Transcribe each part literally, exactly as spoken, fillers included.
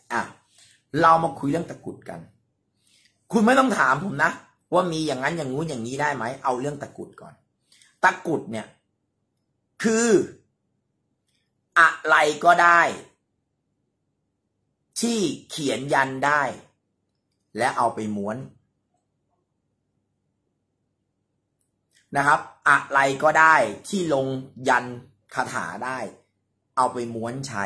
อ่ะเรามาคุยเรื่องตะกุดกันคุณไม่ต้องถามผมนะว่ามีอย่างนั้นอย่างงู้นอย่างนี้ได้ไหมเอาเรื่องตะกุดก่อนตะกุดเนี่ยคืออะไรก็ได้ที่เขียนยันได้และเอาไปม้วนนะครับอะไรก็ได้ที่ลงยันคาถาได้เอาไปม้วนใช้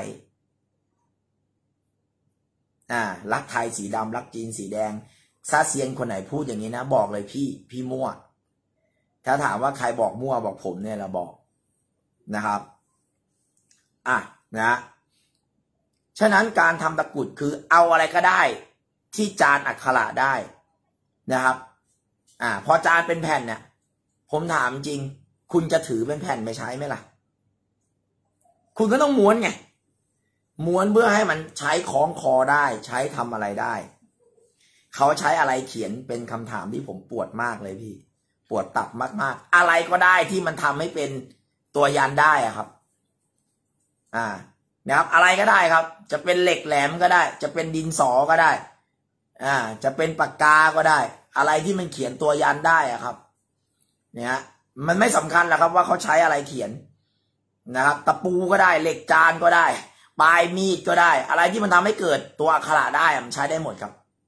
อ่ารักไทยสีดำรักจีนสีแดงซาเซียนคนไหนพูดอย่างนี้นะบอกเลยพี่พี่มั่วถ้าถามว่าใครบอกมั่วบอกผมเนี่ยเราบอกนะครับอ่ะนะฉะนั้นการทำตะกุดคือเอาอะไรก็ได้ที่จานอักขระได้นะครับอ่าพอจานเป็นแผ่นเนี่ยผมถามจริงคุณจะถือเป็นแผ่นไปใช้ไหมล่ะคุณก็ต้องม้วนไงม้วนเพื่อให้มันใช้คล้องคอได้ใช้ทำอะไรได้เขาใช้อะไรเขียนเป็นคำถามที่ผมปวดมากเลยพี่ปวดตับมากๆอะไรก็ได้ที่มันทำให้เป็นตัวยันได้อะครับอ่านะครับอะไรก็ได้ครับจะเป็นเหล็กแหลมก็ได้จะเป็นดินสอก็ได้อ่าจะเป็นปากกาก็ได้อะไรที่มันเขียนตัวยันได้อะครับเนี่ยมันไม่สำคัญหรอกครับว่าเขาใช้อะไรเขียนนะครับตะปูก็ได้เหล็กจานก็ได้ปลายมีดก็ได้อะไรที่มันทำให้เกิดตัวอักขระได้มันใช้ได้หมดครับ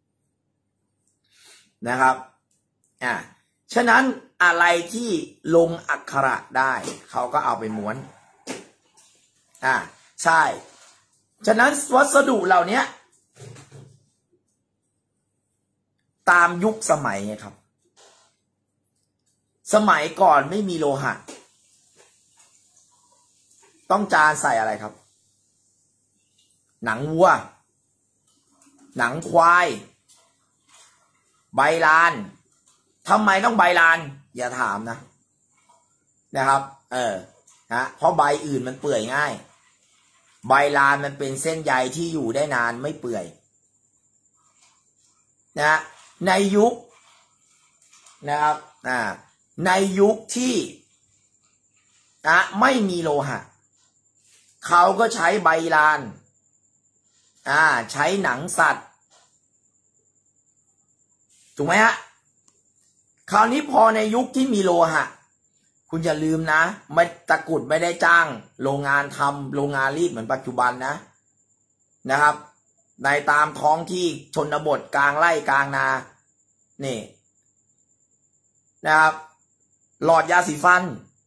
นะครับอ่าฉะนั้นอะไรที่ลงอักขระได้เขาก็เอาไปม้วนอ่าใช่ฉะนั้นวัสดุเหล่านี้ตามยุคสมัยไงครับสมัยก่อนไม่มีโลหะต้องจานใส่อะไรครับหนังวัวหนังควายใบลานทำไมต้องใบลานอย่าถามนะนะครับเออนะเพราะใบอื่นมันเปื่อยง่ายใบลานมันเป็นเส้นใยที่อยู่ได้นานไม่เปื่อยนะในยุคนะครับอ่าในยุคที่นะไม่มีโลหะเขาก็ใช้ใบลานอ่าใช้หนังสัตว์ถูกไหมฮะคราวนี้พอในยุคที่มีโลหะคุณอย่าลืมนะไม่ตะกุดไม่ได้จ้างโรงงานทำโรงงานรีดเหมือนปัจจุบันนะนะครับในตามท้องที่ชนบทกลางไร่กลางนานี่นะครับหลอดยาสีฟัน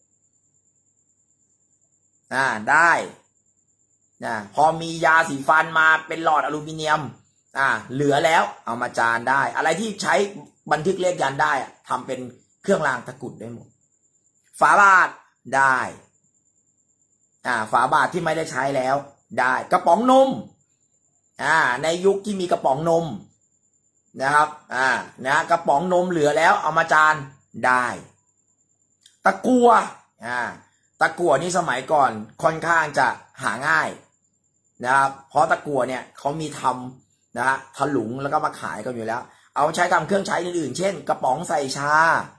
อ่าได้นะพอมียาสีฟันมาเป็นหลอดอลูมิเนียมอ่าเหลือแล้วเอามาจานได้อะไรที่ใช้บันทึกเลขยันได้ทำเป็นเครื่องรางตะกุดได้หมดฝาบาทได้อ่าฝาบาทที่ไม่ได้ใช้แล้วได้กระป๋องนมอ่าในยุคที่มีกระป๋องนมนะครับอ่านะกระป๋องนมเหลือแล้วเอามาจานได้ตะกั่วอ่าตะกั่วนี่สมัยก่อนค่อนข้างจะหาง่ายนะครับเพราะตะกั่วเนี่ยเขามีทำนะฮะถลุงแล้วก็มาขายกันอยู่แล้วเอาใช้ทำเครื่องใช้อื่นๆเช่นกระป๋องใส่ชา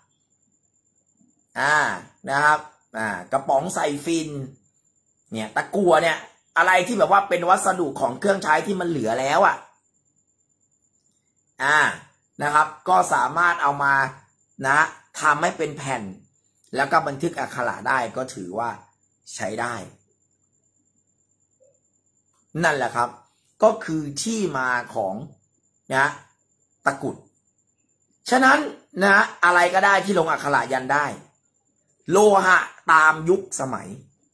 อ่านะครับอ่ากระป๋องใส่ฟินเนี่ยตะกั่วเนี่ยอะไรที่แบบว่าเป็นวัสดุของเครื่องใช้ที่มันเหลือแล้วอ่ะอ่านะครับก็สามารถเอามานะทำให้เป็นแผ่นแล้วก็บันทึกอักขระได้ก็ถือว่าใช้ได้นั่นแหละครับก็คือที่มาของนะตะกุดฉะนั้นนะอะไรก็ได้ที่ลงอักขระยันได้โลหะตามยุคสมัย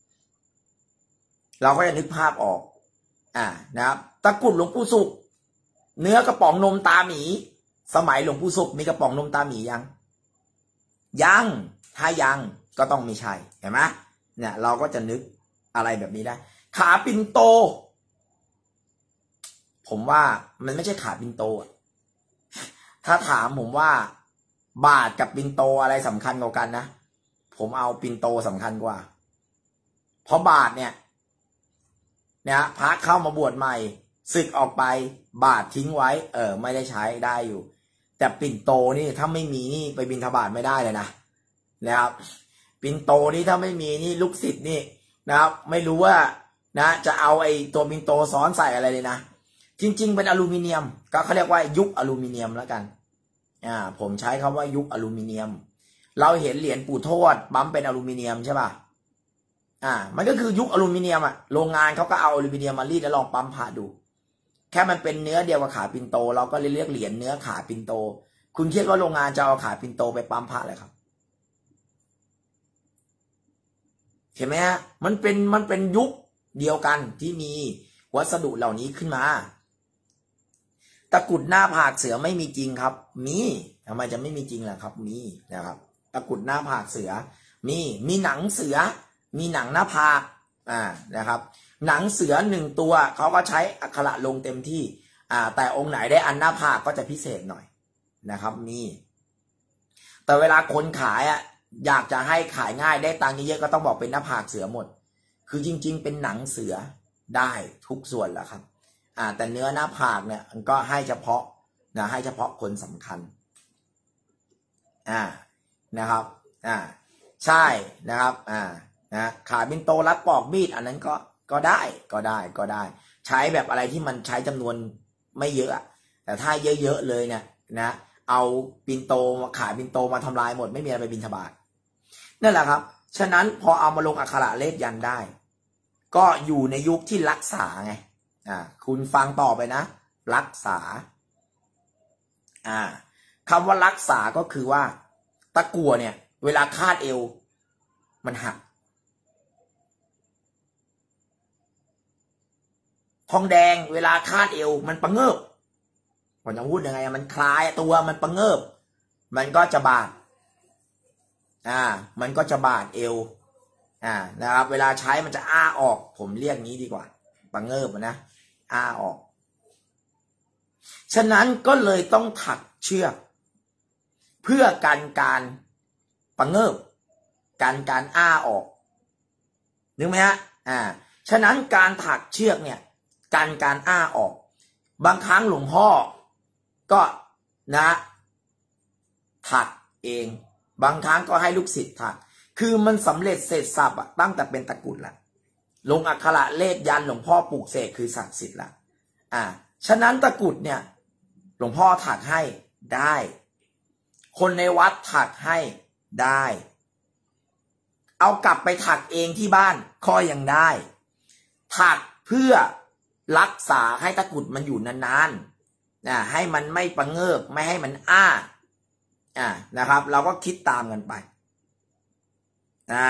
เราก็จะนึกภาพออกอ่านะครับตะกุดหลวงปู่ศุกร์เนื้อกระป๋องนมตาหมีสมัยหลวงปู่ศุกร์มีกระป๋องนมตาหมียังยังถ้ายังก็ต้องมีใช่เห็นไหมเนี่ยเราก็จะนึกอะไรแบบนี้ได้ขาปิ่นโตผมว่ามันไม่ใช่ขาปิ่นโตอ่ะถ้าถามผมว่าบาทกับปิ่นโตอะไรสำคัญกว่ากันนะผมเอาปิ่นโตสำคัญกว่าเพราะบาทเนี่ยเนี่ยพระเข้ามาบวชใหม่สึกออกไปบาททิ้งไว้เออไม่ได้ใช้ได้อยู่แต่ปิ่นโตนี่ถ้าไม่มีนี่ไปบิณฑบาตไม่ได้เลยนะนะครับปิ่นโตนี่ถ้าไม่มีนี่ลูกศิษย์นี่นะครับไม่รู้ว่านะจะเอาไอ้ตัวปิ่นโตซ้อนใส่อะไรเลยนะจริงๆเป็นอลูมิเนียมก็เขาเรียกว่ายุคอลูมิเนียมแล้วกันอ่าผมใช้คำว่ายุคอลูมิเนียมเราเห็นเหรียญปู่ทวดปั๊มเป็นอลูมิเนียมใช่ป่ะอ่ามันก็คือยุคอลูมิเนียมอะโรงงานเขาก็เอาอลูมิเนียมมารีดแล้วลองปั๊มพระดูแค่มันเป็นเนื้อเดียวกับขาปิ่นโตเราก็เลยเรียกเหรียญเนื้อขาปิ่นโตคุณคิดว่าโรงงานจะเอาขาปิ่นโตไปปั๊มพระเลยครับเห็นไหมฮะมันเป็นมันเป็นยุคเดียวกันที่มีวัสดุเหล่านี้ขึ้นมาตะกุดหน้าผากเสือไม่มีจริงครับมีทำไมจะไม่มีจริงล่ะครับมีนะครับตะกุดหน้าผากเสือมีมีหนังเสือมีหนังหน้าผากอ่านะครับหนังเสือหนึ่งตัวเขาก็ใช้อักขระลงเต็มที่อ่าแต่องค์ไหนได้อันหน้าผากก็จะพิเศษหน่อยนะครับมีแต่เวลาคนขายอ่ะอยากจะให้ขายง่ายได้ตังค์เยอะๆก็ต้องบอกเป็นหน้าผากเสือหมดคือจริงๆเป็นหนังเสือได้ทุกส่วนแหละครับอ่าแต่เนื้อหน้าผากเนี่ยมันก็ให้เฉพาะนะให้เฉพาะคนสำคัญอ่านะครับอ่าใช่นะครับอ่านะขาปิ่นโตรัดปอกมีดอันนั้นก็ก็ได้ก็ได้ก็ได้ใช้แบบอะไรที่มันใช้จำนวนไม่เยอะแต่ถ้าเยอะๆเลยเนี่ยนะเอาปิ่นโตขาปิ่นโตมาทำลายหมดไม่มีอะไรไปบิณฑบาตนั่นแหละครับฉะนั้นพอเอามาลงอักขระเลขยันได้ก็อยู่ในยุคที่รักษาไงอ่าคุณฟังต่อไปนะรักษาอ่าคำว่ารักษาก็คือว่าตะกั่วเนี่ยเวลาคาดเอวมันหักทองแดงเวลาคาดเอวมันประเงิบผมจะพูดยังไงมันคลายตัวมันประเงิบมันก็จะบาดอ่ามันก็จะบาดเอวอ่านะครับเวลาใช้มันจะอ้าออกผมเรียกงี้ดีกว่าประเงิบนะอ้าออกฉะนั้นก็เลยต้องถักเชือกเพื่อกันการประเงิบกันการอ้าออกนึกไหมฮะอ่าฉะนั้นการถักเชือกเนี่ยกันการอ้าออกบางครั้งหลวงพ่อก็นะถักเองบางครั้งก็ให้ลูกศิษย์ถักคือมันสำเร็จเสร็จสับอะตั้งแต่เป็นตะกุดละลงอักขระเลขยันหลวงพ่อปลูกเสกคือศักดิ์สิทธิ์ละอ่าฉะนั้นตะกุดเนี่ยหลวงพ่อถักให้ได้คนในวัดถักให้ได้เอากลับไปถักเองที่บ้านก็ยังได้ถักเพื่อรักษาให้ตะกุดมันอยู่นานๆนะให้มันไม่ประเงิบไม่ให้มันอ้าอ่านะครับเราก็คิดตามกันไปอ่า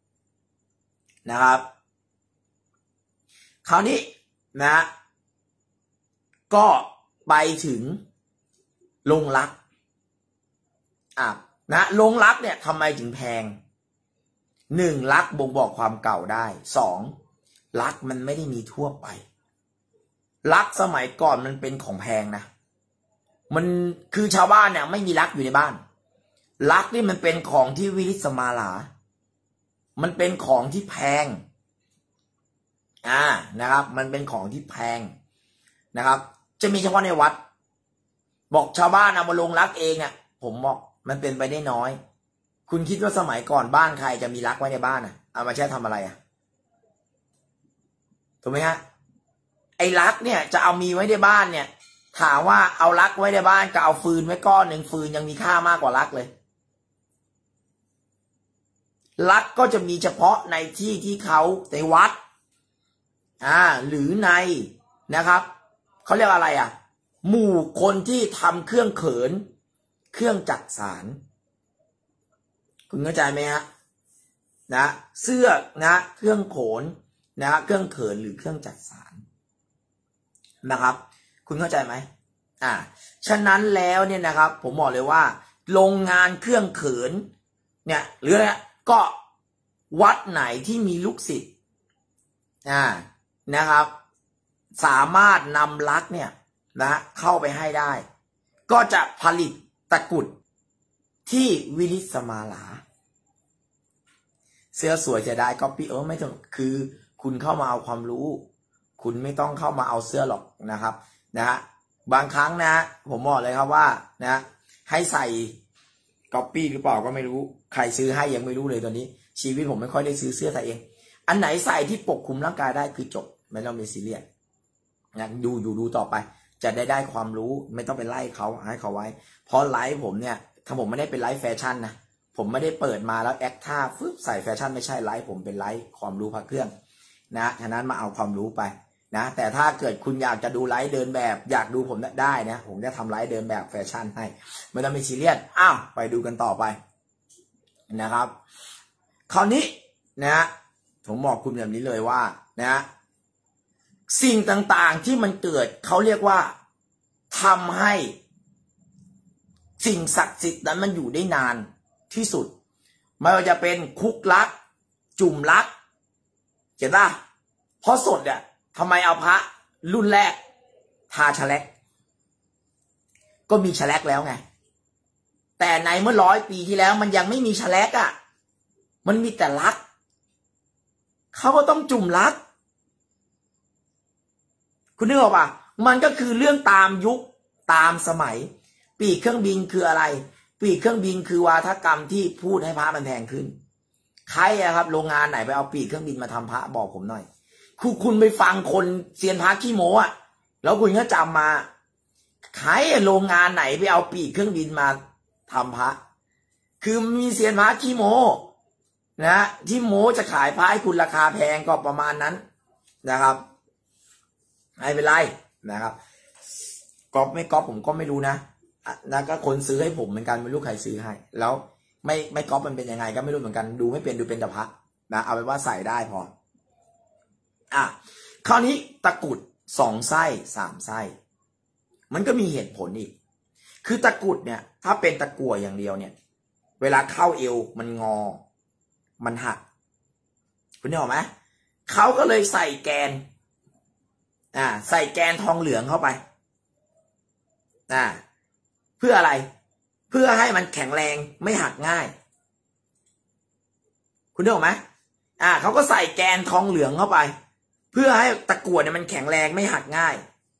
นะครับคราวนี้นะก็ไปถึงลงรักอ่ะนะลงรักเนี่ยทำไมถึงแพงหนึ่งรักบ่งบอกความเก่าได้สองรักมันไม่ได้มีทั่วไปรักสมัยก่อนมันเป็นของแพงนะมันคือชาวบ้านเนี่ยไม่มีรักอยู่ในบ้านรักนี่มันเป็นของที่วิริสมาลามันเป็นของที่แพงอ่านะครับมันเป็นของที่แพงนะครับจะมีเฉพาะในวัดบอกชาวบ้านเอามาลงรักเองเนี่ยผมบอกมันเป็นไปได้น้อยคุณคิดว่าสมัยก่อนบ้านใครจะมีรักไว้ในบ้านอ่ะเอามาแช่ทำอะไรอ่ะถูกไหมฮะไอ้รักเนี่ยจะเอามีไว้ในบ้านเนี่ยถามว่าเอารักไว้ในบ้านกับเอาฟืนไว้ก้อนหนึ่งฟืนยังมีค่ามากกว่ารักเลยรักก็จะมีเฉพาะในที่ที่เขาในวัดอ่าหรือในนะครับเขาเรียกอะไรอ่ะหมู่คนที่ทำเครื่องเขินเครื่องจักสานคุณเข้าใจไหมฮะนะเสื้อนะเครื่องโขนนะเครื่องเขินหรือเครื่องจักสานนะครับคุณเข้าใจไหมอ่าฉะนั้นแล้วเนี่ยนะครับผมบอกเลยว่าโรงงานเครื่องเขินเนี่ยหรืออะไรก็วัดไหนที่มีลูกศิษย์อ่านะครับสามารถนำลักเนี่ยนะเข้าไปให้ได้ก็จะผลิตตะกุดที่วิริสมาลาเสื้อสวยจะได้ก็พี่เออไม่ต้องคือคุณเข้ามาเอาความรู้คุณไม่ต้องเข้ามาเอาเสื้อหรอกนะครับนะฮะบางครั้งนะผมบอกเลยครับว่านะให้ใส่ก๊อปปี้หรือเปล่าก็ไม่รู้ใครซื้อให้ยังไม่รู้เลยตอนนี้ชีวิตผมไม่ค่อยได้ซื้อเสื้อใส่เองอันไหนใส่ที่ปกคลุมร่างกายได้คือจบไม่ต้องมีซีเรียสนะดูอยู่ดูต่อไปจะได้ได้ความรู้ไม่ต้องไปไล่เขาให้เขาไว้เพราะไลฟ์ผมเนี่ยถ้าผมไม่ได้เป็นไลฟ์แฟชั่นนะผมไม่ได้เปิดมาแล้วแอคท่าฟึบใส่แฟชั่นไม่ใช่ไลฟ์ผมเป็นไลฟ์ความรู้พระเครื่องนะฉะนั้นมาเอาความรู้ไปนะแต่ถ้าเกิดคุณอยากจะดูไลฟ์เดินแบบอยากดูผมได้นะผมจะทำไลฟ์เดินแบบแฟชั่นให้ไม่ต้องไปซีเรียสอ้าวไปดูกันต่อไปนะครับคราวนี้นะผมบอกคุณแบบนี้เลยว่านะสิ่งต่างๆที่มันเกิดเขาเรียกว่าทำให้สิ่งศักดิ์สิทธิ์นั้นมันอยู่ได้นานที่สุดไม่ว่าจะเป็นคุกลักจุ่มลักเห็นป่ะเพราะสดเนี่ยทำไมเอาพระรุ่นแรกทาแฉลกก็มีแฉลกแล้วไงแต่ในเมื่อร้อยปีที่แล้วมันยังไม่มีแฉลกอ่ะมันมีแต่ลักเขาก็ต้องจุ่มลักคุณนึกออกป่ะมันก็คือเรื่องตามยุคตามสมัยปีกเครื่องบินคืออะไรปีกเครื่องบินคือวาทกรรมที่พูดให้พระมันแพงขึ้นใครอะครับโรงงานไหนไปเอาปีกเครื่องบินมาทำพระบอกผมหน่อยคุณคุณไปฟังคนเซียนพระขี้โม้อะแล้วคุณก็จำมาใครโรงงานไหนไปเอาปีกเครื่องบินมาทำพระคือมีเซียนพระขี้โม้นะที่โม้จะขายพระให้คุณราคาแพงก็ประมาณนั้นนะครับไม่เป็นไรนะครับก๊อปไม่ก๊อปผมก็ไม่รู้นะนะก็คนซื้อให้ผมเหมือนกันไม่รู้ใครซื้อให้แล้วไม่ไม่ก๊อปมันเป็นยังไงก็ไม่รู้เหมือนกันดูไม่เป็นดูเป็นแต่พระนะเอาไปว่าใส่ได้พออ่ะคราวนี้ตะกุดสองไส้สามไส้มันก็มีเหตุผลอีกคือตะกุดเนี่ยถ้าเป็นตะกั่วอย่างเดียวเนี่ยเวลาเข้าเอวมันงอมันหักคุณนึกออกไหมเขาก็เลยใส่แกนอ่าใส่แกนทองเหลืองเข้าไปอ่าเพื่ออะไรเพื่อให้มันแข็งแรงไม่หักง่ายคุณนึกออกไหมอ่าเขาก็ใส่แกนทองเหลืองเข้าไปเพื่อให้ตะกั่วเนี่ยมันแข็งแรงไม่หักง่าย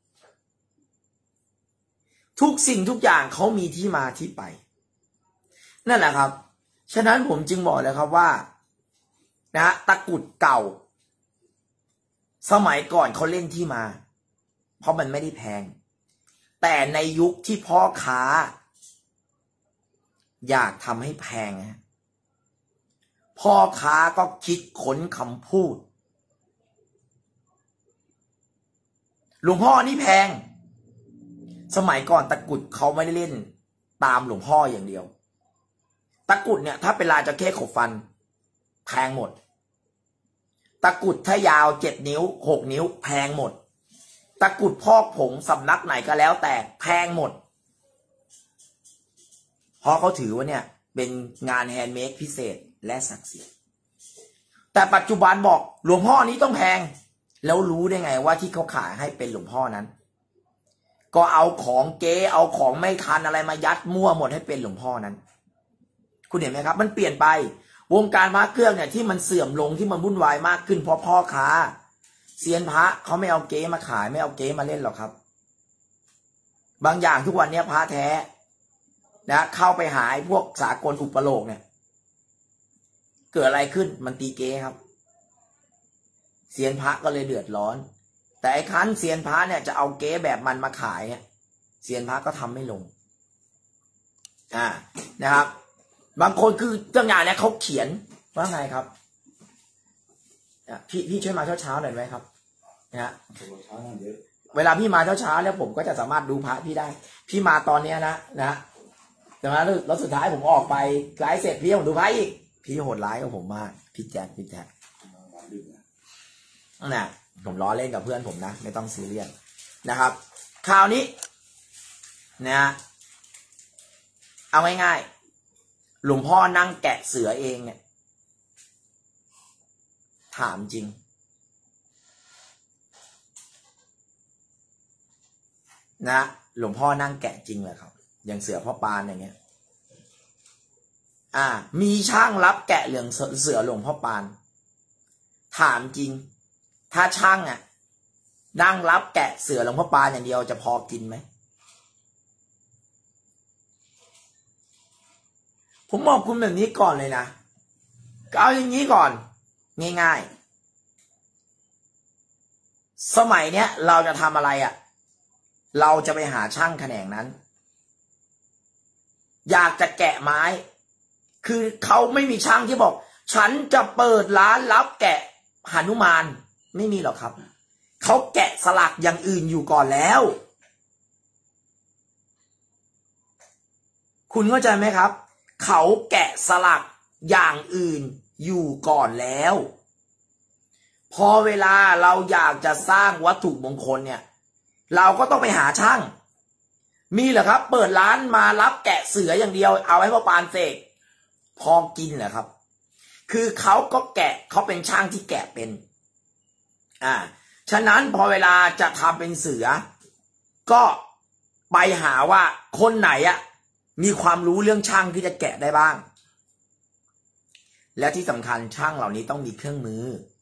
ทุกสิ่งทุกอย่างเขามีที่มาที่ไปนั่นแหละครับฉะนั้นผมจึงบอกเลยครับว่านะตะกุดเก่าสมัยก่อนเขาเล่นที่มาเพราะมันไม่ได้แพงแต่ในยุคที่พ่อค้าอยากทำให้แพงนะพ่อค้าก็คิดค้นคำพูดหลวงพ่อนี่แพงสมัยก่อนตะกุดเขาไม่ได้เล่นตามหลวงพ่ออย่างเดียวตะกุดเนี่ยถ้าเป็นลายจระเข้ขบฟันแพงหมดตะกุดถ้ายาวเจ็ดนิ้วหกนิ้วแพงหมดตะกุดพอกผงสำนักไหนก็แล้วแต่แพงหมดเพราะเขาถือว่าเนี่ยเป็นงานแฮนด์เมดพิเศษและศักดิ์สิทธิ์แต่ปัจจุบันบอกหลวงพ่อนี้ต้องแพงแล้วรู้ได้ไงว่าที่เขาขายให้เป็นหลวงพ่อนั้นก็เอาของเก๊เอาของไม่ทันอะไรมายัดมั่วหมดให้เป็นหลวงพ่อนั้นคุณเห็นไหมครับมันเปลี่ยนไปวงการพระเครื่องเนี่ยที่มันเสื่อมลงที่มันวุ่นวายมากขึ้นเพราะพ่อค้าเซียนพระเขาไม่เอาเก๊มาขายไม่เอาเก๊มาเล่นหรอกครับบางอย่างทุกวันนี้พระแท้นะเข้าไปหาพวกสากลอุปโลกเนี่ยเกิดอะไรขึ้นมันตีเก๊ครับเซียนพระก็เลยเดือดร้อนแต่ไอ้คันเซียนพระเนี่ยจะเอาเก๊แบบมันมาขายเนี่ยเซียนพระก็ทำไม่ลงอ่านะครับบางคนคือเรื่องงานเนี่ยเขาเขียนว่าไงครับพี่พี่ช่วยมาเช้าเช้าหน่อยไหมครับนะฮะเวลาพี่มาเช้าเช้าแล้วผมก็จะสามารถดูพระพี่ได้พี่มาตอนนี้นะนะแต่ว่าแล้วสุดท้ายผมออกไปไลฟ์เสร็จพี่ผมดูพระอีกพี่โหดร้ายกับผมมากพี่แจ๊คพี่แจ๊คนะผมล้อเล่นกับเพื่อนผมนะไม่ต้องซีเรียสนะครับคราวนี้นะเอาง่ายๆหลวงพ่อนั่งแกะเสือเองเนี่ยถามจริงนะหลวงพ่อนั่งแกะจริงเลยครับอย่างเสือพ่อปานอย่างเงี้ยอ่ามีช่างรับแกะเหลืองเสือหลวงพ่อปานถามจริงถ้าช่างอ่ะนั่งรับแกะเสือหลวงพ่อปานอย่างเดียวจะพอกินไหมผมบอกคุณแบบนี้ก่อนเลยนะเอาอย่างนี้ก่อนง่ายสมัยเนี้ยเราจะทำอะไรอ่ะเราจะไปหาช่างแขนงนั้นอยากจะแกะไม้คือเขาไม่มีช่างที่บอกฉันจะเปิดร้านรับแกะหนุมานไม่มีหรอกครับเขาแกะสลักอย่างอื่นอยู่ก่อนแล้วคุณเข้าใจไหมครับเขาแกะสลักอย่างอื่นอยู่ก่อนแล้วพอเวลาเราอยากจะสร้างวัตถุมงคลเนี่ยเราก็ต้องไปหาช่างมีเหรอครับเปิดร้านมารับแกะเสืออย่างเดียวเอาให้พ่อปานเสกพอกินเหรอครับคือเขาก็แกะเขาเป็นช่างที่แกะเป็นอ่าฉะนั้นพอเวลาจะทำเป็นเสือก็ไปหาว่าคนไหนอะมีความรู้เรื่องช่างที่จะแกะได้บ้างและที่สำคัญช่างเหล่านี้ต้องมีเครื่องมือ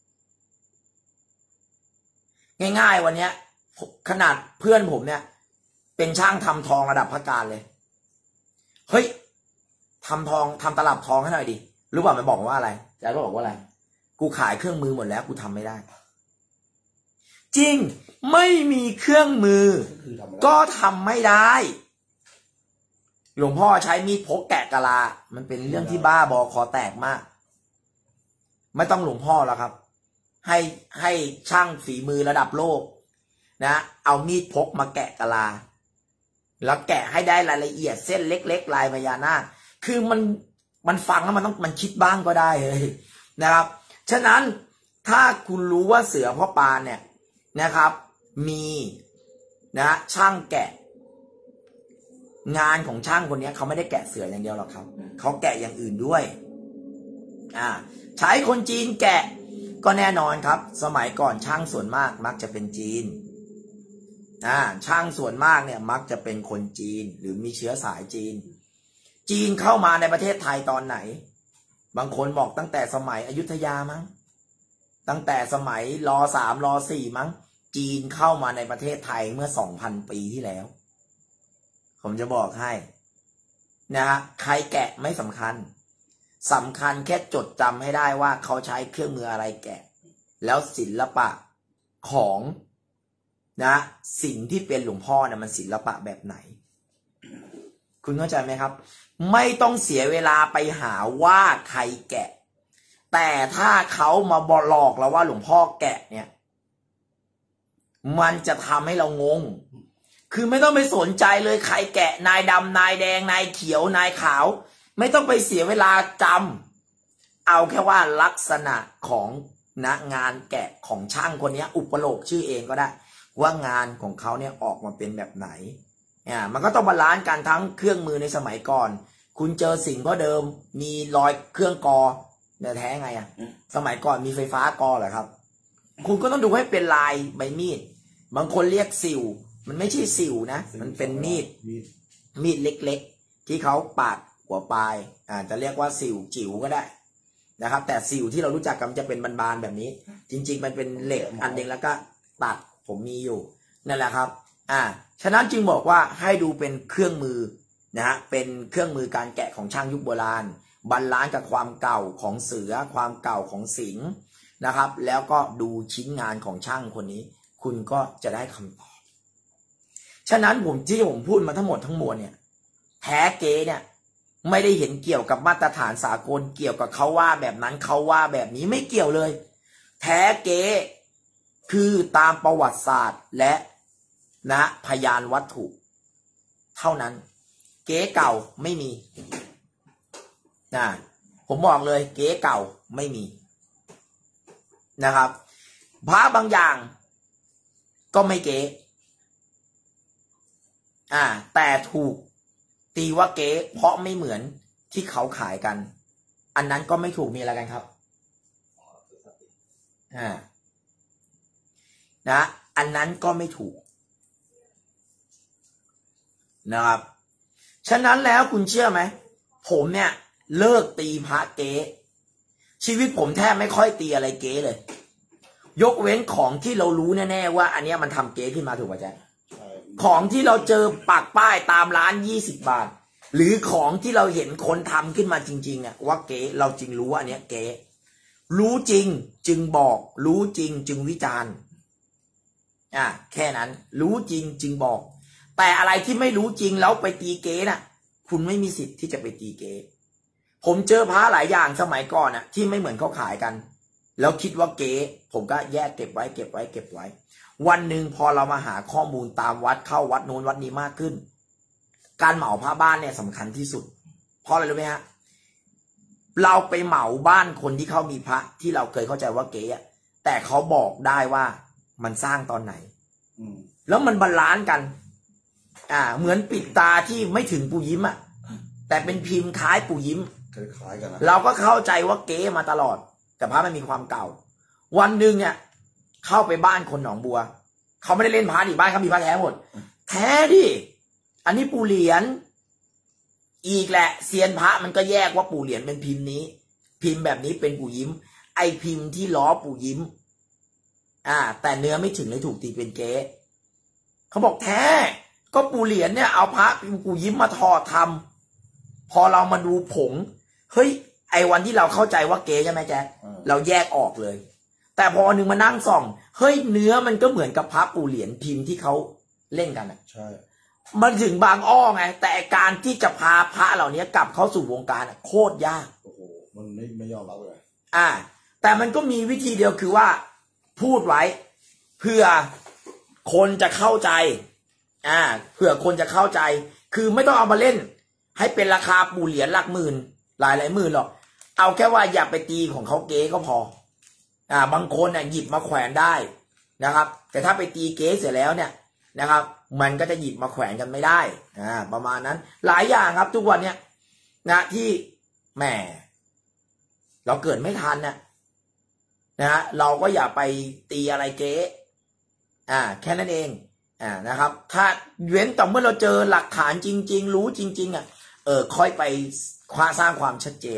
ง่ายๆวันนี้ขนาดเพื่อนผมเนี่ยเป็นช่างทำทองระดับพระการเลยเฮ้ยทำทองทำตลับทองให้หน่อยดิรู้ป่ะมันบอกว่าอะไรแจ๊คก็บอกว่าอะไรกูขายเครื่องมือหมดแล้วกูทำไม่ได้จริงไม่มีเครื่องมือก็ทำไม่ได้หลวงพ่อใช้มีดพกแกะกะลามันเป็นเรื่องที่บ้าบอคอแตกมากไม่ต้องหลวงพ่อแล้วครับให้ให้ช่างฝีมือระดับโลกนะเอามีดพกมาแกะกะลาแล้วแกะให้ได้รายละเอียดเส้นเล็กๆลายพญานาคคือมันมันฟังแล้วมันต้องมันคิดบ้างก็ได้เลยนะครับฉะนั้นถ้าคุณรู้ว่าเสือพ่อปานเนี่ยนะครับมีนะช่างแกะงานของช่างคนนี้เขาไม่ได้แกะเสืออย่างเดียวหรอกครับเขาแกะอย่างอื่นด้วยอ่าใช้คนจีนแกะก็แน่นอนครับสมัยก่อนช่างส่วนมากมักจะเป็นจีนอ่าช่างส่วนมากเนี่ยมักจะเป็นคนจีนหรือมีเชื้อสายจีนจีนเข้ามาในประเทศไทยตอนไหนบางคนบอกตั้งแต่สมัยอยุธยามั้งตั้งแต่สมัยรอสามรอสี่มั้งจีนเข้ามาในประเทศไทยเมื่อสองพันปีที่แล้วผมจะบอกให้นะฮะใครแกะไม่สำคัญสำคัญแค่จดจำให้ได้ว่าเขาใช้เครื่องมืออะไรแกะแล้วศิลปะของนะสิ่งที่เป็นหลวงพ่อเนี่ยมันศิลปะแบบไหนคุณเข้าใจไหมครับไม่ต้องเสียเวลาไปหาว่าใครแกะแต่ถ้าเขามาบอกหลอกเราว่าหลวงพ่อแกะเนี่ยมันจะทำให้เรางงคือไม่ต้องไปสนใจเลยใครแกะนายดำนายแดงนายเขียวนายขาวไม่ต้องไปเสียเวลาจำเอาแค่ว่าลักษณะของนะงานแกะของช่างคนนี้อุปโลกชื่อเองก็ได้ว่างานของเขาเนี่ยออกมาเป็นแบบไหนเนี่ยมันก็ต้องบาลานซ์กันทั้งเครื่องมือในสมัยก่อนคุณเจอสิ่งก็เดิมมีรอยเครื่องกอเนี่ยแท้ไงอะสมัยก่อนมีไฟฟ้ากอเหรอครับคุณก็ต้องดูให้เป็นลายใบมีดบางคนเรียกสิวมันไม่ใช่สิวนะมันเป็นมีดมีดเล็กๆที่เขาปาดหัวปลายอ่าจะเรียกว่าสิวจิ๋วก็ได้นะครับแต่สิวที่เรารู้จักกันจะเป็นบานๆแบบนี้จริงๆมันเป็นเหล็กอันเดียวแล้วก็ตัดผมมีอยู่นั่นแหละครับอ่าฉะนั้นจึงบอกว่าให้ดูเป็นเครื่องมือนะฮะเป็นเครื่องมือการแกะของช่างยุคโบราณบาลานซ์กับความเก่าของเสือความเก่าของสิงห์นะครับแล้วก็ดูชิ้นงานของช่างคนนี้คุณก็จะได้คำตอบฉะนั้นผมที่ผมพูดมาทั้งหมดทั้งมวลเนี่ยแท้เก๊เนี่ยไม่ได้เห็นเกี่ยวกับมาตรฐานสากลเกี่ยวกับเขาว่าแบบนั้นเขาว่าแบบนี้ไม่เกี่ยวเลยแท้เก๊คือตามประวัติศาสตร์และนะพยานวัตถุเท่านั้นเก๊เก่าไม่มีนะผมบอกเลยเก๊เก่าไม่มีนะครับพระบางอย่างก็ไม่เก๊อ่าแต่ถูกตีว่าเก๊เพราะไม่เหมือนที่เขาขายกันอันนั้นก็ไม่ถูกมีอะไรกันครับอ่านะอันนั้นก็ไม่ถูกนะครับฉะนั้นแล้วคุณเชื่อไหมผมเนี่ยเลิกตีพระเก๊ชีวิตผมแทบไม่ค่อยตีอะไรเก๊เลยยกเว้นของที่เรารู้แน่ๆว่าอันนี้มันทำเก๊ขึ้นมาถูกป่ะจ๊ะของที่เราเจอปักป้ายตามร้านยี่สิบบาทหรือของที่เราเห็นคนทำขึ้นมาจริงๆเนี่ยว่าเก๊เราจริงรู้ว่าอันนี้เก๊รู้จริงจึงบอกรู้จริงจึงวิจารณ์อ่ะแค่นั้นรู้จริงจึงบอกแต่อะไรที่ไม่รู้จริงแล้วไปตีเก๊น่ะคุณไม่มีสิทธิ์ที่จะไปตีเก๊ผมเจอพระหลายอย่างสมัยก่อนน่ะที่ไม่เหมือนเขาขายกันแล้วคิดว่าเก๊ผมก็แยกเก็บไว้เก็บไว้เก็บไว้วันหนึ่งพอเรามาหาข้อมูลตามวัดเข้าวัดโน้นวัดนี้มากขึ้นการเหมาพระบ้านเนี่ยสำคัญที่สุดเพราะอะไรรู้ไหมฮะเราไปเหมาบ้านคนที่เขามีพระที่เราเคยเข้าใจว่าเก๊อะแต่เขาบอกได้ว่ามันสร้างตอนไหนแล้วมันบาลานซ์กันอ่าเหมือนปิดตาที่ไม่ถึงปู่ยิ้มอะแต่เป็นพิมพ์คล้ายปู่ยิ้มคล้ายกันนะเราก็เข้าใจว่าเก๊มาตลอดแต่พระมันมีความเก่าวันหนึ่งเนี่ยเข้าไปบ้านคนหนองบัวเขาไม่ได้เล่นพระดิบ้านเขามีพระแท้หมดแท้ดิอันนี้ปู่เหรียญอีกแหละเซียนพระมันก็แยกว่าปู่เหรียญเป็นพิมพ์นี้พิมพ์แบบนี้เป็นปู่ยิ้มไอพิมพ์ที่ล้อปู่ยิ้มอ่าแต่เนื้อไม่ถึงเลยถูกตีเป็นเก๊เขาบอกแท้ก็ปู่เหรียญเนี่ยเอาพระปู่ยิ้มมาทอทำพอเรามาดูผงเฮ้ยไอวันที่เราเข้าใจว่าเก๊ใช่ไหมแจ๊คเราแยกออกเลยแต่พอหนึ่งมานั่งส่องเฮ้ยเนื้อมันก็เหมือนกับพระปู่เหรียญพิมพ์ที่เขาเล่นกันอ่ะใช่มันถึงบางอ้อไงแต่การที่จะพาพระเหล่านี้กลับเข้าสู่วงการอ่ะโคตรยากโอ้โหมันไม่ไม่ยอมรับเลยอ่าแต่มันก็มีวิธีเดียวคือว่าพูดไว้เพื่อคนจะเข้าใจอ่าเพื่อคนจะเข้าใจคือไม่ต้องเอามาเล่นให้เป็นราคาปู่เหรียญหลักหมื่นหลายหลายหมื่นหรอกเอาแค่ว่าอย่าไปตีของเขาเก๊ก็พออ่าบางคนน่ะหยิบมาแขวนได้นะครับแต่ถ้าไปตีเก๊เสร็จแล้วเนี่ยนะครับมันก็จะหยิบมาแขวนกันไม่ได้อ่าประมาณนั้นหลายอย่างครับทุกวันเนี้ยนะที่แหมเราเกิดไม่ทันนะนะฮะเราก็อย่าไปตีอะไรเก๊อ่าแค่นั้นเองอ่านะครับถ้าเว้นแต่เมื่อเราเจอหลักฐานจริงๆรู้จริงๆอ่ะเออค่อยไปคว้าสร้างความชัดเจน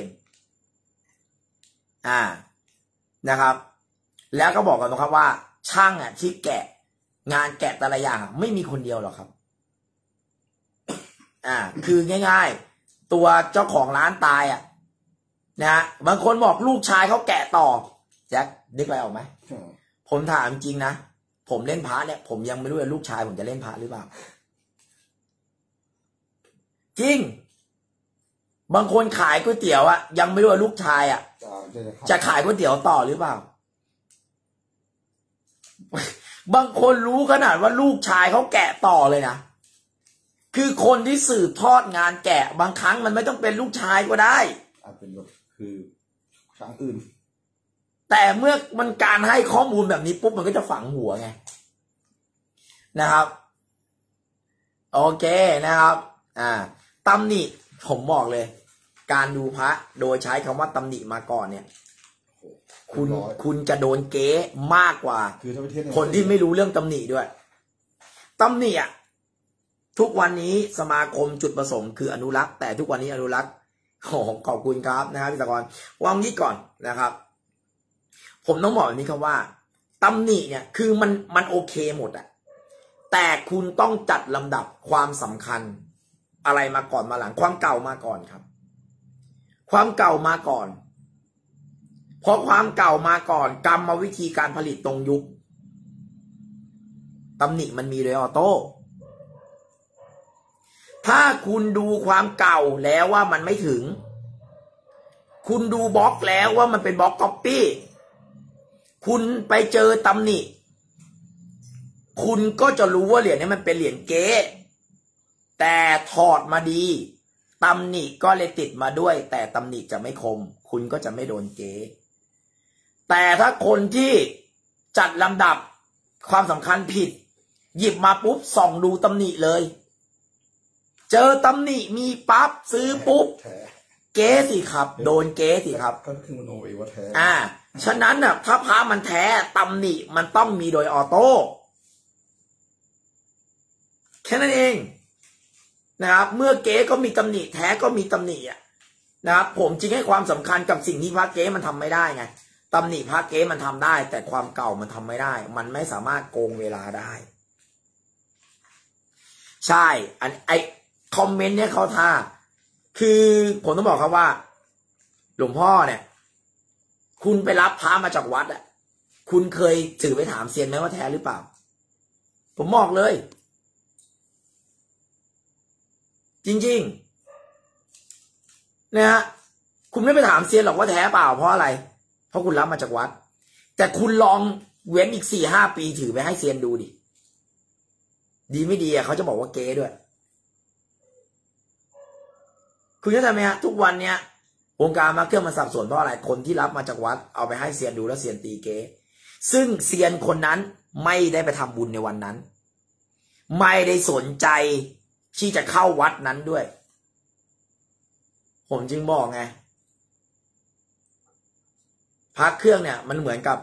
อ่านะครับแล้วก็บอกกันนะครับว่าช่างอ่ะที่แกะงานแกะแต่ละอย่างไม่มีคนเดียวหรอกครับอ่าคือง่ายๆตัวเจ้าของร้านตายอ่ะนะบางคนบอกลูกชายเขาแกะต่อแจ็คนึกอะไรออกไหมผมถามจริงนะผมเล่นพระเนี่ยผมยังไม่รู้เลยลูกชายผมจะเล่นพระหรือเปล่าจริงบางคนขายก๋วยเตี๋ยวอ่ะยังไม่รู้ว่าลูกชายอ่ะจะขายก๋วยเตี๋ยวต่อหรือเปล่าบางคนรู้ขนาดว่าลูกชายเขาแกะต่อเลยนะคือคนที่สืบทอดงานแกะบางครั้งมันไม่ต้องเป็นลูกชายก็ได้อาจเป็นแบบคือช่างอื่นแต่เมื่อมันการให้ข้อมูลแบบนี้ปุ๊บมันก็จะฝังหัวไงนะครับโอเคนะครับอ่าตำหนิผมบอกเลยการดูพระโดยใช้คำว่าตำหนิมาก่อนเนี่ยคุณคุณจะโดนเก๊มากกว่าคนที่ไม่รู้เรื่องตำหนิด้วยตำหนิอ่ะทุกวันนี้สมาคมจุดประสงค์คืออนุรักษ์แต่ทุกวันนี้อนุรักษ์ขอขอบคุณครับนะครับพี่ตะกรวางนี้ก่อนนะครับผมต้องบอกแบบนี้ครับว่าตำหนิเนี่ยคือมันมันโอเคหมดอะแต่คุณต้องจัดลำดับความสำคัญอะไรมาก่อนมาหลังความเก่ามาก่อนครับความเก่ามาก่อนเพราะความเก่ามาก่อนกรรมวิธีการผลิตตรงยุคตำหนิมันมีโดยออโต้ถ้าคุณดูความเก่าแล้วว่ามันไม่ถึงคุณดูบล็อกแล้วว่ามันเป็นบล็อกก๊อปปี้คุณไปเจอตำหนิคุณก็จะรู้ว่าเหรียญนี้มันเป็นเหรียญเก๊แต่ถอดมาดีตำหนิก็เลยติดมาด้วยแต่ตำหนิจะไม่คมคุณก็จะไม่โดนเก๊แต่ถ้าคนที่จัดลำดับความสำคัญผิดหยิบมาปุ๊บส่องดูตำหนิเลยเจอตำหนิมีปั๊บซื้อปุ๊บเก๊สิครับโดนเก๊สิครับก็คือมันโอเอว่าแท้อ่าฉะนั้นน่ะถ้าพระมันแท้ตำหนิมันต้องมีโดยออโต้แค่นั้นเองนะครับเมื่อเก๊ก็มีตำหนิแท้ก็มีตำหนิอ่ะนะครับผมจึงให้ความสำคัญกับสิ่งที่พระเก๊มันทำไม่ได้ไงตำหนิพระเก๊มันทำได้แต่ความเก่ามันทำไม่ได้มันไม่สามารถโกงเวลาได้ใช่อันไอคอมเมนต์เนี่ยเขาท่าคือผมต้องบอกครับว่าหลวงพ่อเนี่ยคุณไปรับพระมาจากวัดอ่ะคุณเคยถือไปถามเซียนไหมว่าแท้หรือเปล่าผมบอกเลย จริงๆนะฮะคุณไม่ไปถามเซียนหรอกว่าแท้เปล่าเพราะอะไรเพราะคุณรับมาจากวัดแต่คุณลองเว้นอีกสี่ห้าปีถือไปให้เซียนดูดิดีไม่ดีอ่ะเขาจะบอกว่าเก๊ด้วยคุณเข้าใจไหมฮะทุกวันเนี้ยวงการมาเครื่องมันสับสนเพราะอะไรคนที่รับมาจากวัดเอาไปให้เซียนดูแล้วเซียนตีเก๊ซึ่งเซียนคนนั้นไม่ได้ไปทำบุญในวันนั้นไม่ได้สนใจที่จะเข้าวัดนั้นด้วยผมจึงบอกไงพระเครื่องเนี่ยมันเหมือนกับ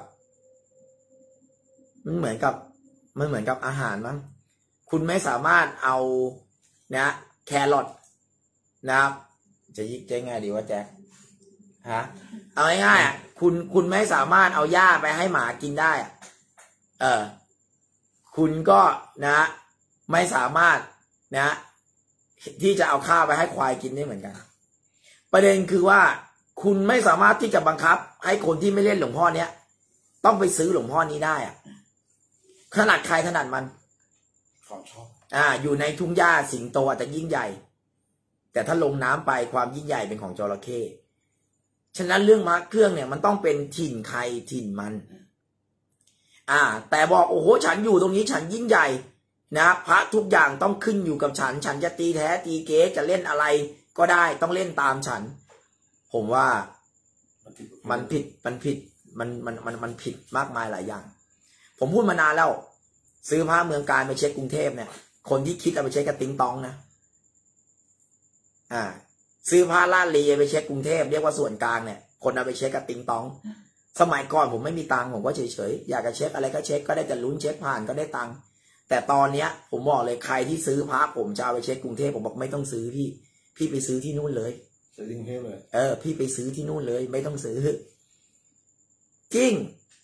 มันเหมือนกับมันเหมือนกับอาหารมั้งคุณไม่สามารถเอานะแครอทนะครับจะยิกใจง่ายดีว่าแจ็คฮะเอาง่ายๆอ่ะคุณคุณไม่สามารถเอาหญ้าไปให้หมากินได้อ่ะเออคุณก็นะไม่สามารถนะที่จะเอาข้าวไปให้ควายกินได้เหมือนกันประเด็นคือว่าคุณไม่สามารถที่จะบังคับให้คนที่ไม่เล่นหลวงพ่อเนี้ยต้องไปซื้อหลวงพ่อนี้ได้อ่ะขนาดใครขนาดมันความชอบอ่าอยู่ในทุ่งหญ้าสิงโตอาจจะยิ่งใหญ่แต่ถ้าลงน้ำไปความยิ่งใหญ่เป็นของจระเข้ฉะนั้นเรื่องม้าเครื่องเนี่ยมันต้องเป็นถิ่นใครถิ่นมันอ่าแต่บอกโอ้โหฉันอยู่ตรงนี้ฉันยิ่งใหญ่นะพระทุกอย่างต้องขึ้นอยู่กับฉันฉันจะตีแท้ตีเก๊จะเล่นอะไรก็ได้ต้องเล่นตามฉันผมว่ามันผิดมันผิดมันมันมันมันผิดมากมายหลายอย่างผมพูดมานานแล้วซื้อพระเมืองการไปเช็คกรุงเทพเนี่ยคนที่คิดเอาไปเช็คกับติ๊งตองนะอ่าซื้อพระลาดลีไปเช็คกรุงเทพเรียกว่าส่วนกลางเนี่ยคนเอาไปเช็คกับติ๊งตองสมัยก่อนผมไม่มีตังค์ผมก็เฉยเฉยอยากจะเช็คอะไรก็เช็คก็ได้แต่ลุ้นเช็คผ่านก็ได้ตังค์แต่ตอนเนี้ยผมบอกเลยใครที่ซื้อพระผมจะเอาไปเช็คกรุงเทพผมบอกไม่ต้องซื้อพี่พี่ไปซื้อที่นู่นเลยซื้อกรุงเทพเลยเออพี่ไปซื้อที่นู่นเลยไม่ต้องซื้อจริง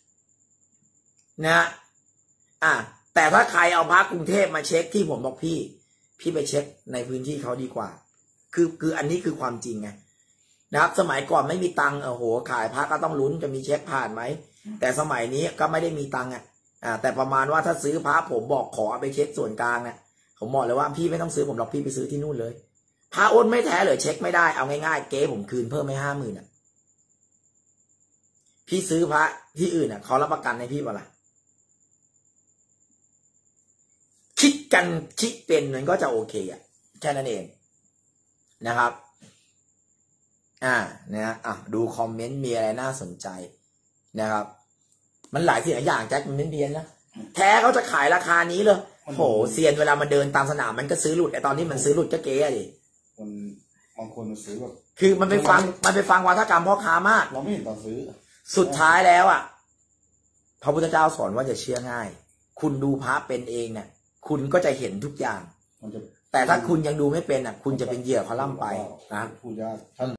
นะอ่ะแต่ถ้าใครเอาพระกรุงเทพมาเช็คที่ผมบอกพี่พี่ไปเช็คในพื้นที่เขาดีกว่าคือคืออันนี้คือความจริงไงนะครับสมัยก่อนไม่มีตังค์โอ้โหขายพระก็ต้องลุ้นจะมีเช็คผ่านไหมแต่สมัยนี้ก็ไม่ได้มีตังค์อ่ะอ่าแต่ประมาณว่าถ้าซื้อพระผมบอกขอเอาไปเช็คส่วนกลางเนี่ยผมบอกเลยว่าพี่ไม่ต้องซื้อผมหรอกพี่ไปซื้อที่นู่นเลยพระอ้นไม่แท้เลยเช็คไม่ได้เอาง่ายๆเก๊ผมคืนเพิ่มไม่ห้าหมื่นอ่ะพี่ซื้อพระที่อื่นอ่ะเขารับประกันให้พี่เปล่าล่ะคิดกันคิดเป็นมันก็จะโอเคอ่ะแค่นั้นเองนะครับอ่านะอ่ะดูคอมเมนต์มีอะไรน่าสนใจนะครับมันหลายสิ่งหลายอย่างแจ็คมันเพี้ยนนะแท้เขาจะขายราคานี้เลยโหเซียนเวลามาเดินตามสนามมันก็ซื้อหลุดไอตอนนี้มันซื้อหลุดก็เก๊อะดิมันบางคนมันซื้อแบบคือมันไปฟังมันไปฟังวาทกรรมพ่อค้ามากเราไม่เห็นตอนซื้อสุดท้ายแล้วอ่ะพระพุทธเจ้าสอนว่าจะเชื่อง่ายคุณดูพระเป็นเองเนี่ยคุณก็จะเห็นทุกอย่างแต่ถ้าคุณยังดูไม่เป็นอ่ะคุณจะเป็นเหยื่อเขาล่ำไปนะพูดยาก